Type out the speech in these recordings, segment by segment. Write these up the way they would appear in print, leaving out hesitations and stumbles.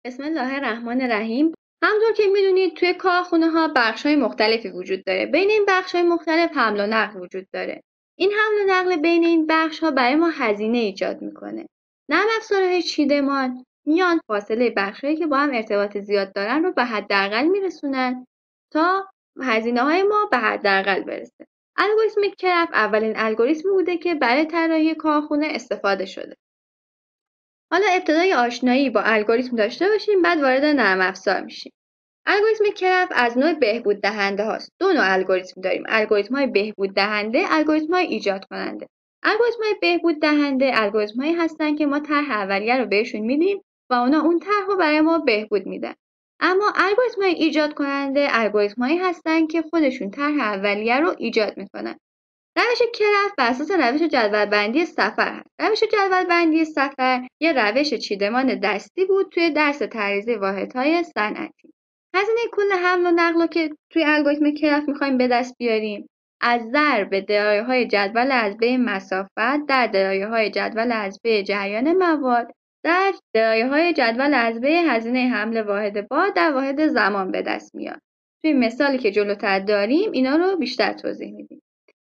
بسم الله الرحمن الرحیم. همونطور که میدونید توی کارخونه ها بخش‌های مختلفی وجود داره. بین این بخش‌های مختلف حمل و نقل وجود داره. این حمل و نقل بین این بخش‌ها برای ما هزینه ایجاد میکنه. نرم افزارهای چیدمان میان فاصله بخش‌هایی که با هم ارتباط زیاد دارن رو به حداقل میرسونن تا هزینه‌های ما به حداقل برسه. الگوریتم کرف اولین الگوریتمی بوده که برای طراحی کارخونه استفاده شده. حالا ابتدای آشنایی با الگوریتم داشته باشیم، بعد وارد نرم افزار میشیم. الگوریتم کرف از نوع بهبود دهنده هاست. دو نوع الگوریتم داریم: الگوریتم های بهبود دهنده، الگوریتم های ایجاد کننده. الگوریتم های بهبود دهنده الگوریتم هایی هستن که ما طرح اولیه رو بهشون میدیم و اونا اون طرح رو برای ما بهبود میدن. اما الگوریتم های ایجاد کننده الگوریتم هایی هستن که خودشون طرح اولیه رو ایجاد میکنن. روش کرف بر اساس روش جدولبندی سفر هست. روش جدولبندی سفر یه روش چیدمان دستی بود توی درس تعریض واحدهای صنعتی. هزینه کل حمل و نقل رو که توی الگوریتم کرف میخوایم به دست بیاریم، از ضرب دارایی‌های جدول عرضه مسافت در دارایی‌های جدول عرضه جریان مواد در دارایی‌های جدول عرضه هزینه حمل واحد بار در واحد زمان به دست میاد. توی مثالی که جلوتر داریم اینا رو بیشتر توضیح میدیم.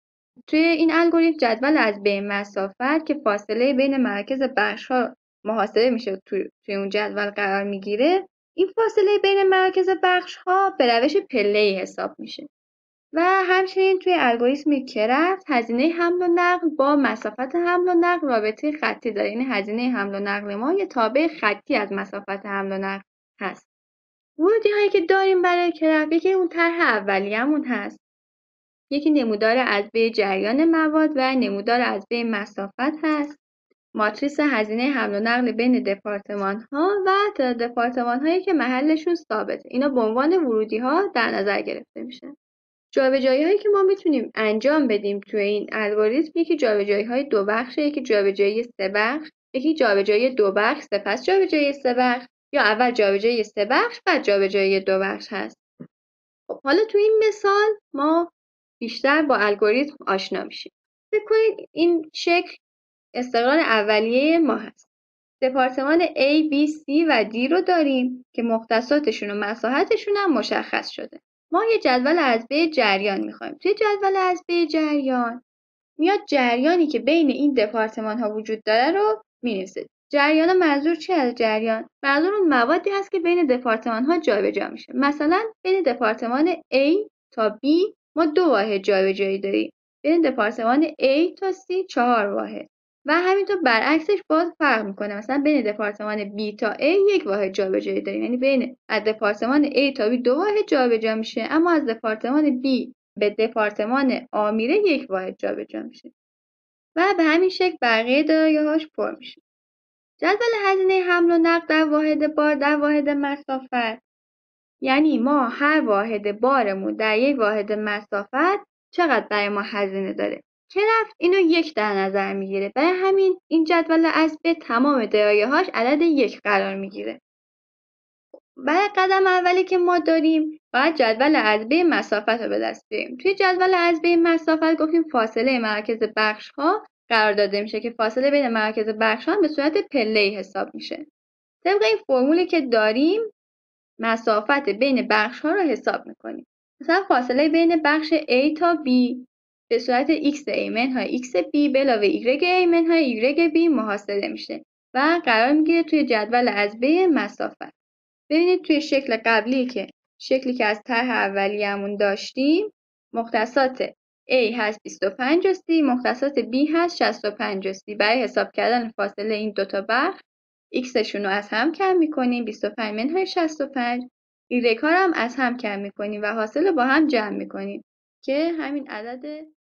توی این الگوریتم جدول از بین مسافت که فاصله بین مراکز بخش‌ها محاسبه میشه توی اون جدول قرار میگیره، این فاصله بین مراکز بخش‌ها به روش پله‌ای حساب میشه. و همچنین توی الگوریتم کرفت هزینه حمل و نقل با مسافت حمل و نقل رابطه خطی داره. یعنی هزینه حمل و نقل ما یه تابع خطی از مسافت حمل و نقل هست. ورودی هایی که داریم برای کرفت، یکی اون طرح اولیه‌مون هست، یکی نمودار عرضه جریان مواد و نمودار عرضه مسافت هست. ماتریس هزینه حمل و نقل بین دپارتمان ها و دپارتمان هایی که محلشون ثابته. اینا به عنوان ورودی ها در نظر گرفته میشن. جابجایی هایی که ما میتونیم انجام بدیم توی این الگوریتم، یکی جابجایی های دو بخش، یکی جابجایی سه بخش، یکی جابجایی دو بخش سپس جابجایی سه بخش، یا اول جابجایی سه بخش بعد جابجایی دو بخش هست. خب حالا توی این مثال ما بیشتر با الگوریتم آشنا میشیم. فکر کنید این شکل استقرار اولیه ما هست. دپارتمان A, B, C و D رو داریم که مختصاتشون و مساحتشون هم مشخص شده. ما یه جدول عرضه جریان میخوایم. توی جدول عرضه جریان میاد جریانی که بین این دپارتمان ها وجود داره رو مینویسه. جریان منظور چی از جریان؟ منظور اون موادی هست که بین دپارتمان ها جابجا میشه. مثلا بین دپارتمان A تا B ما 2 واحد جابجایی داریم. بین دپارتمان A تا C 4 واحد. و همینطور برعکسش باز فرق میکنه. مثلا بین دپارتمان B تا A 1 واحد جابجایی داریم. یعنی بین از دپارتمان A تا B 2 واحد جابجا میشه، اما از دپارتمان B به دپارتمان آ میره 1 واحد جابجا میشه. و به همین شکل بقیه دارایی‌هاش پر میشه. جدول هزینه حمل و نقل در واحد بار در واحد مسافت، یعنی ما هر واحد بارمون در یک واحد مسافت چقدر برای ما هزینه داره. کرفت اینو 1 در نظر میگیره. برای همین این جدول از به تمام دارایی‌هاش عدد 1 قرار میگیره. برای قدم اولی که ما داریم باید جدول عرضه مسافت رو به دست بیاریم. توی جدول عرضه مسافت گفتیم فاصله مراکز بخش‌ها قرار داده میشه که فاصله بین مراکز بخش‌ها به صورت پله‌ای حساب میشه. طبق این فرمولی که داریم مسافت بین بخش‌ها رو حساب میکنیم. مثلا فاصله بین بخش A تا B به صورت x a منهای x b به علاوه y a منهای y b محاسبه میشه و قرار میگیره توی جدول عرضه مسافت. ببینید توی شکل قبلی که شکلی که از طرح اولیه‌مون داشتیم، مختصات A هست 25 C، مختصات B هست 65 C. برای حساب کردن فاصله این دوتا بخش x شون رو از هم کم میکنیم 25 منهای 65، y ها رو هم از هم کم میکنیم و حاصل رو با هم جمع میکنیم که همین عدد